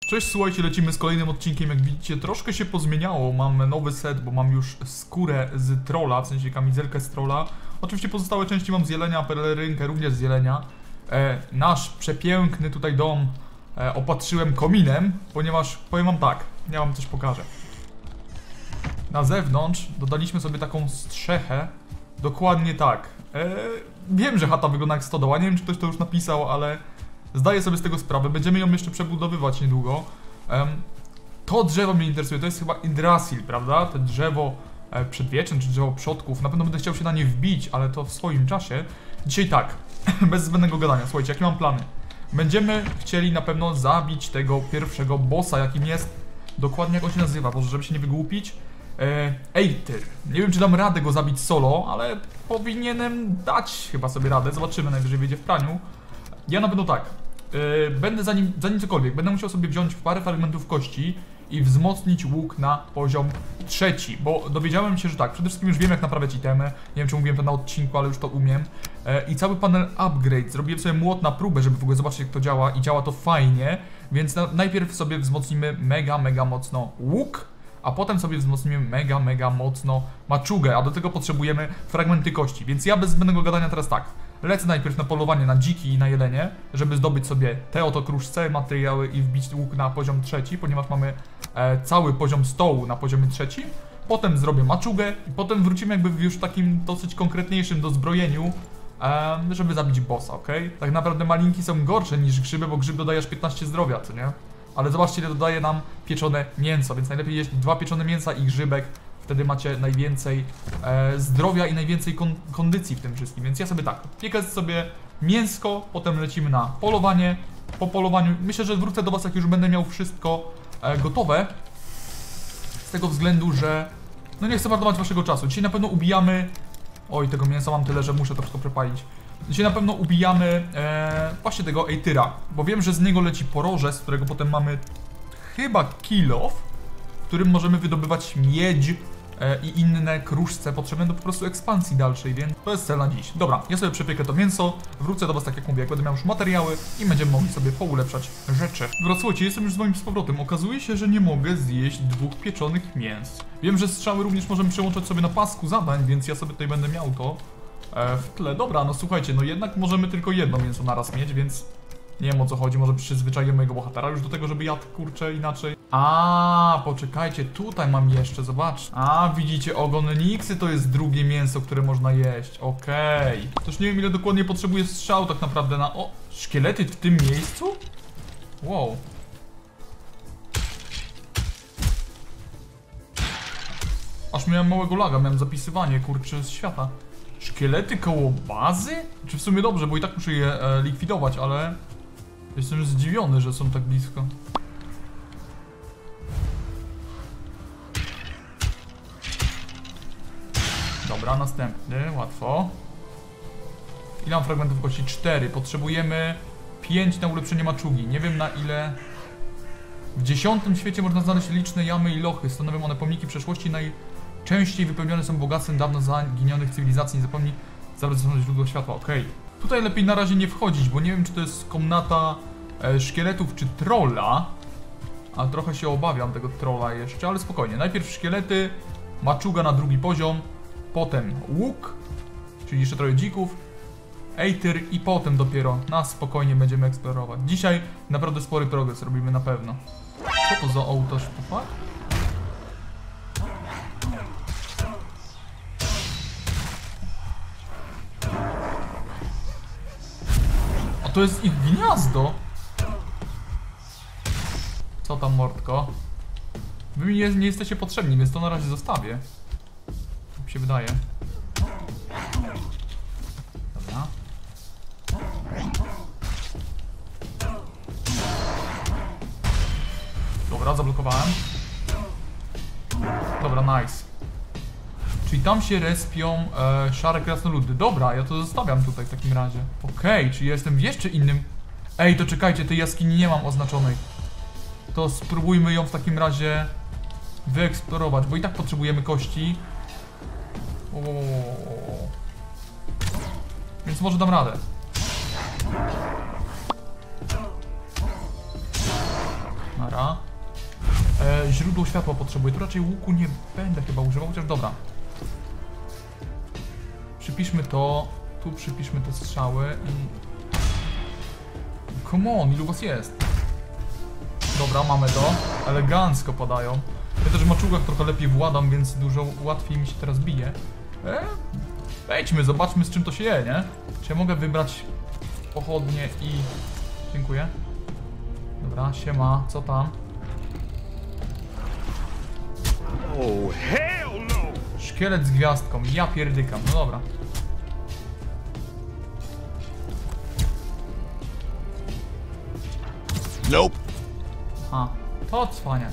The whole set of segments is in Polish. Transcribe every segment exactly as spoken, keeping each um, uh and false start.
Cześć, słuchajcie, lecimy z kolejnym odcinkiem. Jak widzicie, troszkę się pozmieniało. Mam nowy set, bo mam już skórę z trolla, w sensie kamizelkę z trolla. Oczywiście pozostałe części mam z jelenia, pelerynkę również z jelenia. E, nasz przepiękny tutaj dom e, opatrzyłem kominem, ponieważ powiem wam tak, ja wam coś pokażę. Na zewnątrz dodaliśmy sobie taką strzechę, dokładnie tak. E, wiem, że chata wygląda jak stodoła, nie wiem, czy ktoś to już napisał, ale zdaję sobie z tego sprawę. Będziemy ją jeszcze przebudowywać niedługo. Um, to drzewo mnie interesuje, to jest chyba Yggdrasil, prawda? To drzewo e, przedwieczne, czy drzewo przodków. Na pewno będę chciał się na nie wbić, ale to w swoim czasie. Dzisiaj tak, bez zbędnego gadania. Słuchajcie, jakie mam plany? Będziemy chcieli na pewno zabić tego pierwszego bossa, jakim jest, dokładnie jak on się nazywa, bo żeby się nie wygłupić. E, Aether. Nie wiem, czy dam radę go zabić solo, ale powinienem dać chyba sobie radę. Zobaczymy, najwyżej wyjdzie w praniu. Ja na pewno tak, yy, będę zanim, zanim cokolwiek, będę musiał sobie wziąć parę fragmentów kości i wzmocnić łuk na poziom trzeci, bo dowiedziałem się, że tak, przede wszystkim już wiem, jak naprawiać itemy, nie wiem, czy mówiłem to na odcinku, ale już to umiem. Yy, I cały panel upgrade, zrobiłem sobie młot na próbę, żeby w ogóle zobaczyć, jak to działa, i działa to fajnie, więc na, najpierw sobie wzmocnimy mega, mega mocno łuk, a potem sobie wzmocnimy mega, mega mocno maczugę, a do tego potrzebujemy fragmenty kości, więc ja bez zbędnego gadania teraz tak. Lecę najpierw na polowanie na dziki i na jelenie, żeby zdobyć sobie te oto kruszce, materiały i wbić łuk na poziom trzeci, ponieważ mamy e, cały poziom stołu na poziomie trzecim. Potem zrobię maczugę i potem wrócimy jakby już takim dosyć konkretniejszym dozbrojeniu, e, żeby zabić bossa, ok? Tak naprawdę malinki są gorsze niż grzyby, bo grzyb dodaje aż piętnaście zdrowia, co nie? Ale zobaczcie, ile dodaje nam pieczone mięso, więc najlepiej jeść dwa pieczone mięsa i grzybek. Wtedy macie najwięcej e, zdrowia i najwięcej kon kondycji w tym wszystkim. Więc ja sobie tak, piekę sobie mięsko, potem lecimy na polowanie. Po polowaniu myślę, że wrócę do was, jak już będę miał wszystko e, gotowe. Z tego względu, że no nie chcę marnować waszego czasu. Dzisiaj na pewno ubijamy... Oj, tego mięsa mam tyle, że muszę to wszystko przepalić. Dzisiaj na pewno ubijamy e, właśnie tego Aethera, bo wiem, że z niego leci poroże, z którego potem mamy chyba kill off, w którym możemy wydobywać miedź e, i inne kruszce potrzebne do po prostu ekspansji dalszej, więc to jest cel na dziś. Dobra, ja sobie przepiekę to mięso, wrócę do was, tak jak mówię, jak będę miał już materiały i będziemy mogli sobie poulepszać rzeczy. Dobra, słuchajcie, jestem już z moim z powrotem. Okazuje się, że nie mogę zjeść dwóch pieczonych mięs. Wiem, że strzały również możemy przełączać sobie na pasku zadań, więc ja sobie tutaj będę miał to e, w tle. Dobra, no słuchajcie, no jednak możemy tylko jedno mięso naraz mieć, więc nie wiem, o co chodzi, może przyzwyczaję mojego bohatera już do tego, żeby jadł, kurczę, inaczej. A, poczekajcie, tutaj mam jeszcze, zobacz. A, widzicie, ogonniksy to jest drugie mięso, które można jeść. Okej. Okay. Też nie wiem, ile dokładnie potrzebuję strzał tak naprawdę na... O, szkielety w tym miejscu? Wow. Aż miałem małego laga, miałem zapisywanie, kurczę, z świata. Szkielety koło bazy? Czy w sumie dobrze, bo i tak muszę je e, likwidować, ale... Jestem zdziwiony, że są tak blisko. Dobra, następny, łatwo. Ile mam fragmentów kości? cztery. Potrzebujemy pięć na ulepszenie maczugi. Nie wiem, na ile... W dziesiątym świecie można znaleźć liczne jamy i lochy. Stanowią one pomniki przeszłości. Najczęściej wypełnione są bogactwem dawno zaginionych cywilizacji. Nie zapomnij zabrać źródło światła. Okej. Okay. Tutaj lepiej na razie nie wchodzić, bo nie wiem, czy to jest komnata e, szkieletów, czy trolla. A trochę się obawiam tego trolla jeszcze, ale spokojnie. Najpierw szkielety, maczuga na drugi poziom, potem łuk, czyli jeszcze trochę dzików, Aether i potem dopiero na spokojnie będziemy eksplorować. Dzisiaj naprawdę spory progres robimy na pewno. Co to za ołtarz, pupak? A to jest ich gniazdo? Co tam, mordko? Wy mi nie, nie jesteście potrzebni, więc to na razie zostawię. Tak mi się wydaje. Dobra. Dobra, zablokowałem. Dobra, nice. Czyli tam się respią e, szare krasnoludy. Dobra, ja to zostawiam tutaj w takim razie. Okej, okay, czyli ja jestem w jeszcze innym... Ej, to czekajcie, tej jaskini nie mam oznaczonej. To spróbujmy ją w takim razie wyeksplorować, bo i tak potrzebujemy kości. O, więc może dam radę. Dobra. E, źródło światła potrzebuję. Tu raczej łuku nie będę chyba używał, chociaż dobra. Przypiszmy to. Tu przypiszmy te strzały i... Come on, ilu was jest? Dobra, mamy to. Elegancko podają. Ja też w maczugach trochę lepiej władam, więc dużo łatwiej mi się teraz bije. E? Wejdźmy, zobaczmy z czym to się je, nie? Czy ja mogę wybrać pochodnie i... Dziękuję. Dobra, siema, co tam? Oh, hell no! Szkielet z gwiazdką, ja pierdykam, no dobra. Nope. A, to cwania.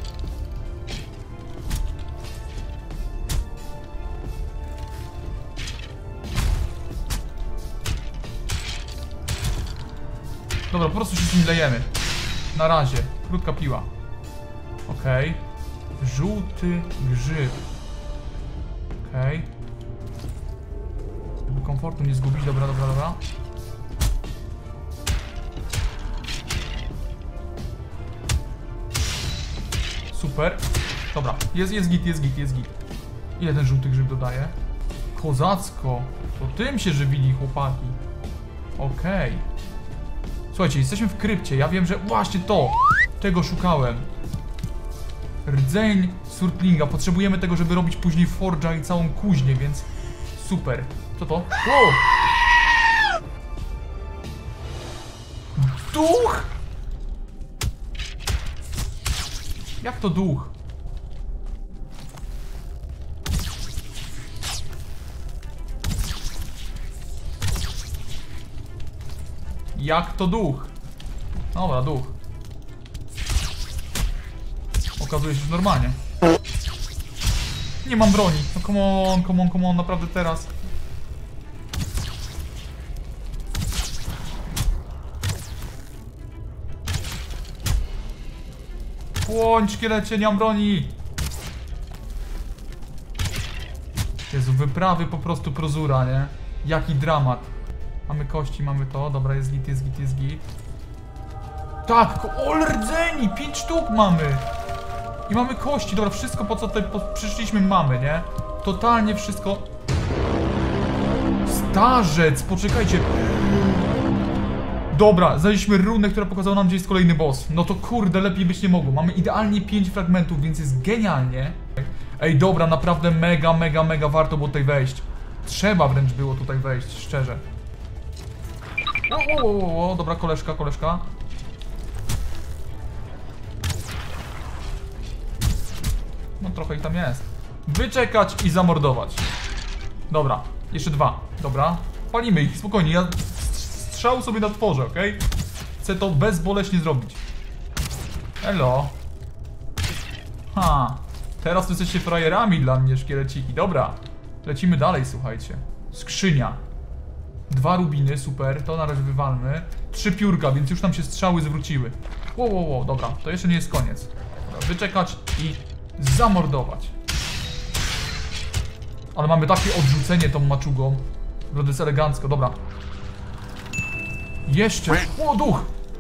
Dobra, po prostu się z nim lejemy. Na razie, krótka piła. Okej. Okay. Żółty grzyb. Okej. Okay. Żeby komfortu nie zgubić, dobra, dobra, dobra. Super. Dobra, jest, jest git, jest git, jest git. Ile ten żółty grzyb dodaje? Kozacko. To tym się żywili chłopaki. Okej. Okay. Słuchajcie, jesteśmy w krypcie. Ja wiem, że właśnie to. Tego szukałem. Rdzeń surtlinga. Potrzebujemy tego, żeby robić później forge'a i całą kuźnię, więc super. Co to? Wow. Duch? Jak to duch? Jak to duch? Dobra, duch. Okazuje się, że normalnie. Nie mam broni. No come on, come on, come on, naprawdę teraz. Płoń, szkielecie, nie mam broni. Jezu, wyprawy po prostu prozura, nie? Jaki dramat. Mamy kości, mamy to. Dobra, jest git, jest git, jest git. Tak, o rdzeni! Pięć sztuk mamy! I mamy kości, dobra, wszystko po co tutaj po, przyszliśmy mamy, nie? Totalnie wszystko. Starzec, poczekajcie. Dobra, znaleźliśmy runę, która pokazała nam, gdzie jest kolejny boss. No to kurde, lepiej być nie mogło. Mamy idealnie pięć fragmentów, więc jest genialnie. Ej, dobra, naprawdę mega, mega, mega warto było tutaj wejść. Trzeba wręcz było tutaj wejść, szczerze. O, o, o, o, dobra, koleżka, koleżka. No trochę ich tam jest. Wyczekać i zamordować. Dobra, jeszcze dwa. Dobra, palimy ich, spokojnie. Ja strzał sobie na tworze, okej? Okay? Chcę to bezboleśnie zrobić. Elo. Ha. Teraz to jesteście frajerami dla mnie, szkieleciki. Dobra, lecimy dalej, słuchajcie. Skrzynia. Dwa rubiny, super, to na razie wywalmy. Trzy piórka, więc już nam się strzały zwróciły. Wow, wow, wow, dobra, to jeszcze nie jest koniec. Dobra, wyczekać i zamordować. Ale mamy takie odrzucenie tą maczugą. To jest elegancko, dobra. Jeszcze. O, duch!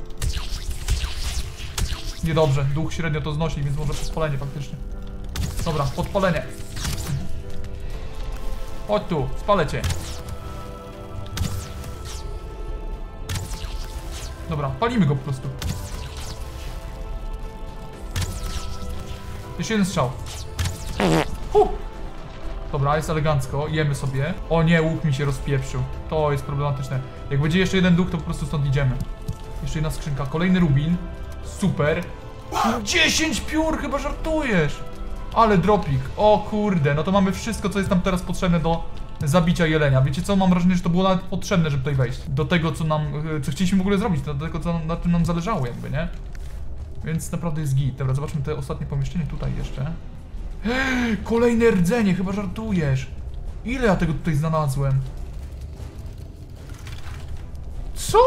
Niedobrze, duch średnio to znosi, więc może podpalenie faktycznie. Dobra, podpalenie. Chodź tu, spalę cię. Dobra, palimy go po prostu. Jeszcze jeden strzał. Huh. Dobra, jest elegancko, jemy sobie. O nie, łuk mi się rozpieprzył. To jest problematyczne. Jak będzie jeszcze jeden duch, to po prostu stąd idziemy. Jeszcze jedna skrzynka, kolejny rubin. Super. dziesięć piór, chyba żartujesz. Ale dropik, o kurde. No to mamy wszystko, co jest nam teraz potrzebne do zabicia jelenia. Wiecie co, mam wrażenie, że to było nawet potrzebne, żeby tutaj wejść. Do tego, co nam, co chcieliśmy w ogóle zrobić. Do tego, co na tym nam zależało jakby, nie? Więc naprawdę jest git. Dobra, zobaczmy te ostatnie pomieszczenie tutaj jeszcze. Eee, kolejne rdzenie, chyba żartujesz. Ile ja tego tutaj znalazłem? Co?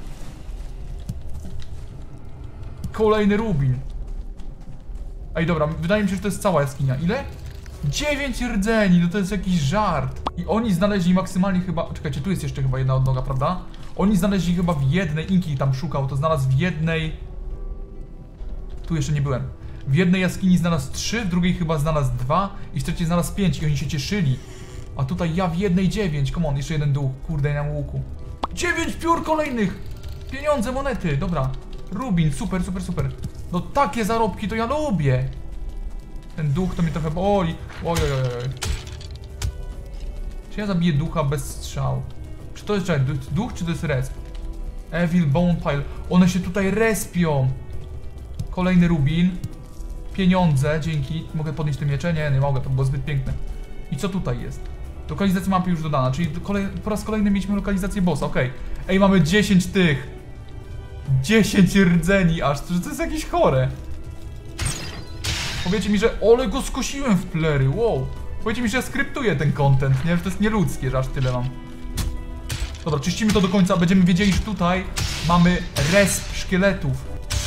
Kolejny rubin. Ej, dobra, wydaje mi się, że to jest cała jaskinia. Ile? dziewięć rdzeni, no to jest jakiś żart. I oni znaleźli maksymalnie chyba... Czekajcie, tu jest jeszcze chyba jedna odnoga, prawda? Oni znaleźli chyba w jednej... Inki tam szukał, to znalazł w jednej... Tu jeszcze nie byłem. W jednej jaskini znalazł trzy, w drugiej chyba znalazł dwa i w trzeciej znalazł pięć i oni się cieszyli. A tutaj ja w jednej dziewięć. Come on, jeszcze jeden duch. Kurde, nie mam łuku. Dziewięć piór kolejnych! Pieniądze, monety, dobra. Rubin, super, super, super. No takie zarobki to ja lubię. Ten duch to mnie trochę boli. Oj, oj, oj, oj. Czy ja zabiję ducha bez strzału? Czy to jest czekaj, duch, czy to jest resp? Evil Bone Pile. One się tutaj respią. Kolejny rubin. Pieniądze, dzięki. Mogę podnieść te miecze? Nie, nie mogę, to było zbyt piękne. I co tutaj jest? Lokalizacja mapy już dodana, czyli kolej, po raz kolejny mieliśmy lokalizację bossa, okej. Okay. Ej, mamy dziesięć tych. dziesięć rdzeni aż, to, to jest jakieś chore. Powiecie mi, że ole go skosiłem w plery, wow. Powiecie mi, że ja skryptuję ten content, nie? Że to jest nieludzkie, że aż tyle mam. Dobra, czyścimy to do końca, będziemy wiedzieli, że tutaj mamy resp szkieletów.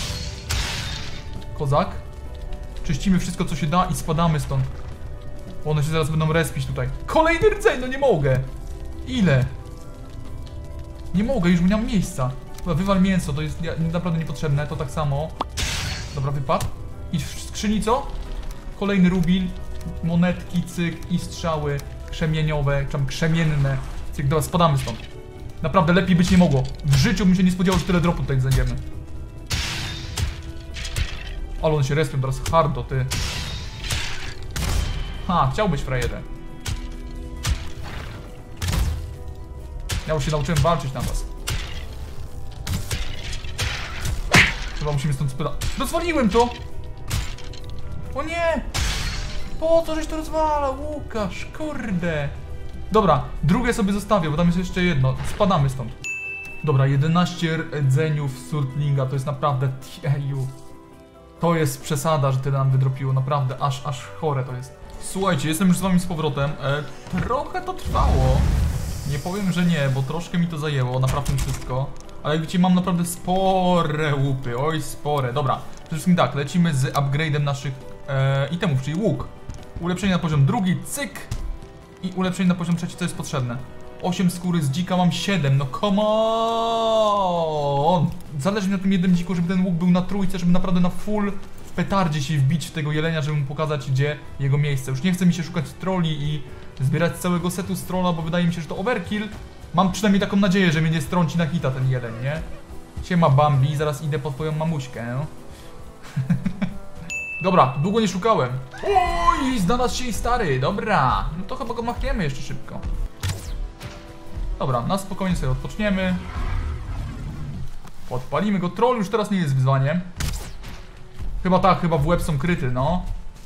Kozak. Czyścimy wszystko, co się da i spadamy stąd. One się zaraz będą respić tutaj. Kolejny rdzeń, no nie mogę. Ile? Nie mogę, już nie mam miejsca. Dobra, wywal mięso, to jest naprawdę niepotrzebne, to tak samo. Dobra, wypadł. I w skrzyni co? Kolejny rubin, monetki, cyk i strzały krzemieniowe, czy tam krzemienne. Cyk, dobra, spadamy stąd. Naprawdę lepiej być nie mogło. W życiu bym się nie spodziewał, że tyle dropu tutaj znajdziemy. Ale one się respią teraz hardo, ty. Ha, chciałbyś, frajerze. Ja już się nauczyłem walczyć na was. Chyba musimy stąd spytać. Rozwaliłem to! O nie! Po co żeś to rozwalał, Łukasz? Kurde! Dobra, drugie sobie zostawię, bo tam jest jeszcze jedno. Spadamy stąd. Dobra, jedenaście rdzeniów Surtlinga, to jest naprawdę... Tjeju. To jest przesada, że tyle nam wydropiło, naprawdę, aż, aż chore to jest. Słuchajcie, jestem już z wami z powrotem. E, trochę to trwało. Nie powiem, że nie, bo troszkę mi to zajęło, naprawdę wszystko. Ale jak widzicie, mam naprawdę spore łupy, oj spore. Dobra, przede wszystkim tak, lecimy z upgrade'em naszych e, itemów, czyli łuk. Ulepszenie na poziom drugi, cyk. I ulepszenie na poziom trzeci, co jest potrzebne. osiem skóry z dzika, mam siedem, no come on! Zależy mi na tym jednym dziku, żeby ten łuk był na trójce, żeby naprawdę na full w petardzie się wbić w tego jelenia, żeby mu pokazać, gdzie jego miejsce. Już nie chce mi się szukać trolli i zbierać całego setu z trolla, bo wydaje mi się, że to overkill. Mam przynajmniej taką nadzieję, że mnie nie strąci na hita ten jeleń, nie? Siema Bambi, zaraz idę po twoją mamuśkę. Dobra, długo nie szukałem. Oj, znalazł się i stary, dobra. No to chyba go machniemy jeszcze szybko. Dobra, na spokojnie sobie odpoczniemy. Podpalimy go. Troll już teraz nie jest wyzwaniem. Chyba tak, chyba w łeb są kryty, no.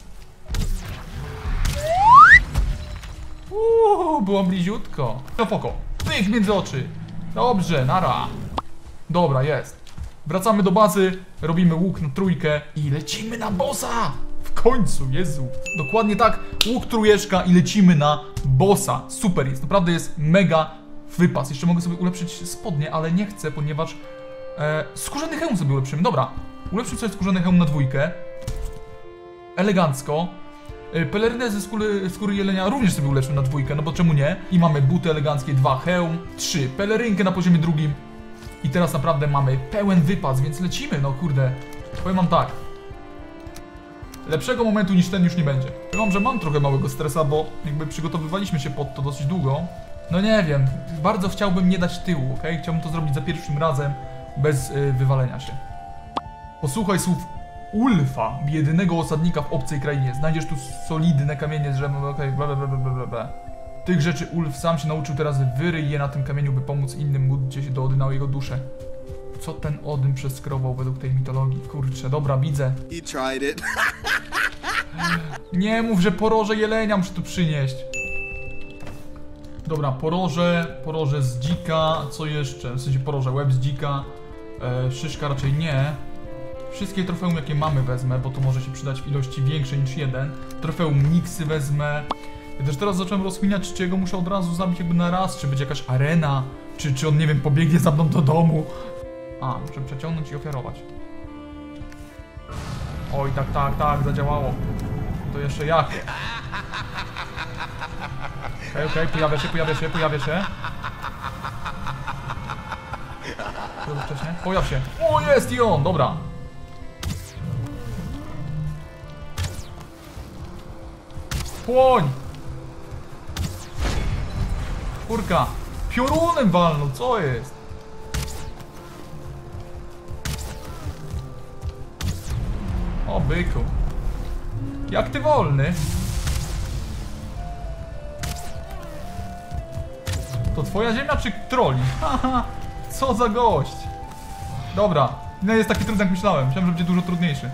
Uuu, było bliziutko. No foko. Pyk między oczy. Dobrze, nara. Dobra, jest. Wracamy do bazy, robimy łuk na trójkę i lecimy na bossa! W końcu, Jezu. Dokładnie tak, łuk trójeczka i lecimy na bossa. Super jest, naprawdę jest mega wypas. Jeszcze mogę sobie ulepszyć spodnie, ale nie chcę, ponieważ e, skórzany hełm sobie ulepszymy. Dobra, ulepszymy sobie skórzany hełm na dwójkę. Elegancko. E, pelerynę ze skóry, skóry jelenia również sobie ulepszymy na dwójkę, no bo czemu nie? I mamy buty eleganckie, dwa hełm, trzy pelerynkę na poziomie drugim. I teraz naprawdę mamy pełen wypas, więc lecimy, no kurde. Powiem wam tak. Lepszego momentu niż ten już nie będzie. Powiem wam, że mam trochę małego stresa, bo jakby przygotowywaliśmy się pod to dosyć długo. No nie wiem, bardzo chciałbym nie dać tyłu, okej? Okay? Chciałbym to zrobić za pierwszym razem, bez yy, wywalenia się. Posłuchaj słów Ulfa, jedynego osadnika w obcej krainie. Znajdziesz tu solidne kamienie z drzewem, okej, bla bla bla bla bla. Tych rzeczy Ulf sam się nauczył, teraz wyryj je na tym kamieniu, by pomóc innym, módlcie się do Odyna o jego duszę. Co ten Odyn przeskrobał według tej mitologii? Kurczę, dobra, widzę. He tried it. Nie mów, że poroże jelenia muszę tu przynieść. Dobra, poroże, poroże z dzika, co jeszcze? W sensie poroże, łeb z dzika, e, szyszka raczej nie. Wszystkie trofeum jakie mamy wezmę, bo to może się przydać w ilości większej niż jeden. Trofeum Nixy wezmę. Ja też teraz zacząłem rozkminiać, czy jego muszę od razu zabić jakby na raz, czy będzie jakaś arena, czy, czy on, nie wiem, pobiegnie za mną do domu. A, muszę przeciągnąć i ofiarować. Oj, tak, tak, tak, zadziałało. To jeszcze jak? Okej, okay, okej, okay, pojawia się, pojawia się, pojawia się. Wcześniej? Pojaw się. O, jest i on, dobra. Płoń! Kurka! Piorunem walnął, co jest? O, byku. Jak ty wolny? To twoja ziemia czy troli? Haha, co za gość. Dobra, nie jest taki trudny jak myślałem. Myślałem, że będzie dużo trudniejszy.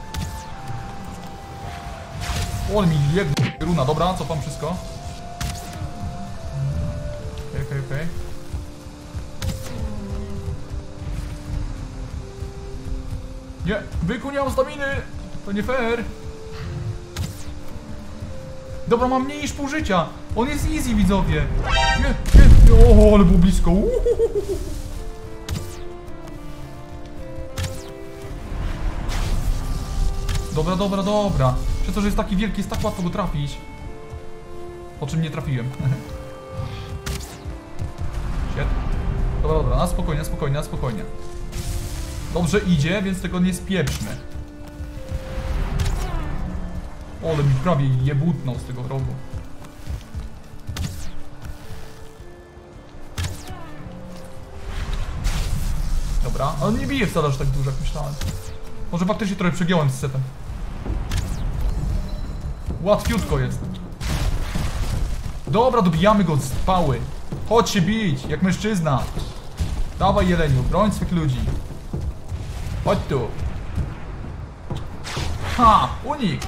O, mi jebnie runa, dobra, cofam wszystko. Okej, okej, okej. Nie, byku, nie mam staminy. To nie fair. Dobra, mam mniej niż pół życia. On jest easy, widzowie. Nie, nie, o, ale było blisko. Uhuhuhu. Dobra, dobra, dobra. Przez to, że jest taki wielki, jest tak łatwo go trafić. Po czym nie trafiłem. Shit. Dobra, dobra, na spokojnie, na spokojnie, na spokojnie. Dobrze idzie, więc tego nie spieprzmy. O, ale mi prawie jebutnął z tego rogu. Dobra, ale nie bije wcale aż tak dużo, jak myślałem. Może faktycznie trochę przegiąłem z setem. Łatwiutko jest. Dobra, dobijamy go z pały. Chodź się bić, jak mężczyzna. Dawaj, jeleniu, broń swych ludzi. Chodź tu. Ha, unik.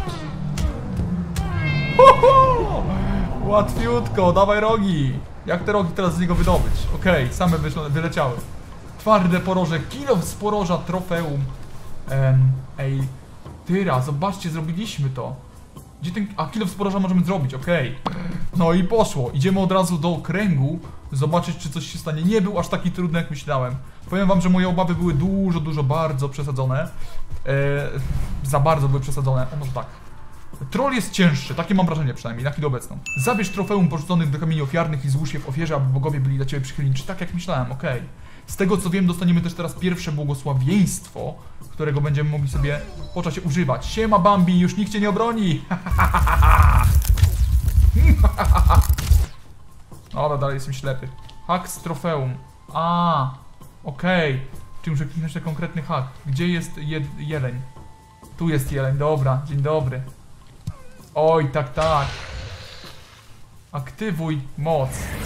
Hoho! Łatwiutko, dawaj rogi. Jak te rogi teraz z niego wydobyć? Okej, okay, same wyleciały. Twarde poroże, kilo z poroża, trofeum. Um, ej, tyra, zobaczcie, zrobiliśmy to. Gdzie ten... A, kilo z poroża możemy zrobić, okej. Okay. No i poszło. Idziemy od razu do okręgu. Zobaczyć, czy coś się stanie. Nie był aż taki trudny, jak myślałem. Powiem wam, że moje obawy były dużo, dużo bardzo przesadzone. Eee, za bardzo były przesadzone. O, może tak. Troll jest cięższy, takie mam wrażenie przynajmniej, na chwilę obecną. Zabierz trofeum porzuconych do kamieni ofiarnych i złóż je w ofierze, aby bogowie byli dla ciebie przychylni. Czy tak jak myślałem, okej. Okay. Z tego co wiem, dostaniemy też teraz pierwsze błogosławieństwo, którego będziemy mogli sobie po czasie używać. Siema Bambi, już nikt cię nie obroni! Dobra, dalej jestem ślepy. Hak z trofeum. A, okej. Okay. Czyli muszę kliknąć na konkretny hak. Gdzie jest je jeleń? Tu jest jeleń, dobra, dzień dobry. Oj, tak, tak. Aktywuj moc.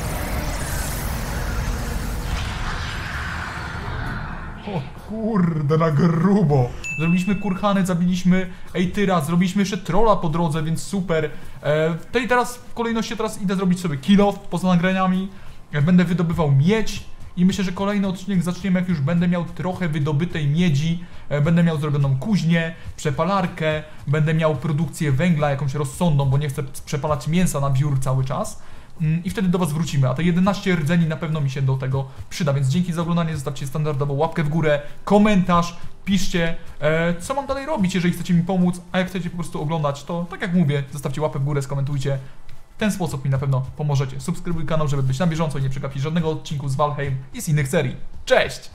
O kurde, na grubo. Zrobiliśmy kurhany, zabiliśmy Ejtyra, zrobiliśmy jeszcze trolla po drodze, więc super. E, tej teraz w kolejności teraz idę zrobić sobie kill off poza nagraniami. E, będę wydobywał miedź i myślę, że kolejny odcinek zaczniemy, jak już będę miał trochę wydobytej miedzi. E, będę miał zrobioną kuźnię, przepalarkę, będę miał produkcję węgla jakąś rozsądną, bo nie chcę przepalać mięsa na wiór cały czas. I wtedy do was wrócimy, a te jedenaście rdzeni na pewno mi się do tego przyda, więc dzięki za oglądanie, zostawcie standardowo łapkę w górę, komentarz, piszcie, e, co mam dalej robić, jeżeli chcecie mi pomóc, a jak chcecie po prostu oglądać, to tak jak mówię, zostawcie łapę w górę, skomentujcie, w ten sposób mi na pewno pomożecie. Subskrybuj kanał, żeby być na bieżąco i nie przegapić żadnego odcinku z Valheim i z innych serii. Cześć!